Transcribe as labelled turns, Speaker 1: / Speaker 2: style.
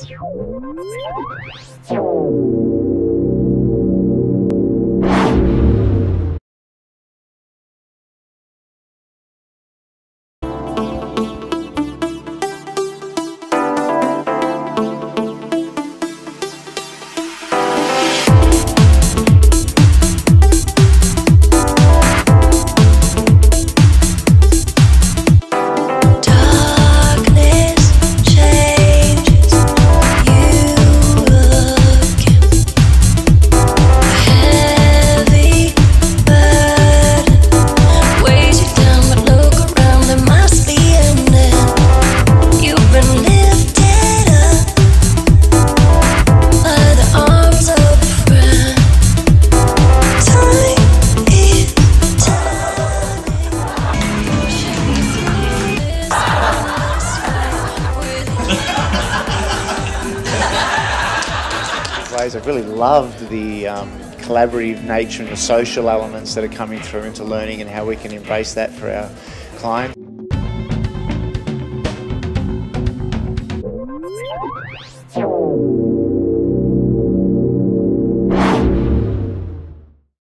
Speaker 1: I've really loved the collaborative nature and the social elements that are coming through into learning and how we can embrace that for our clients.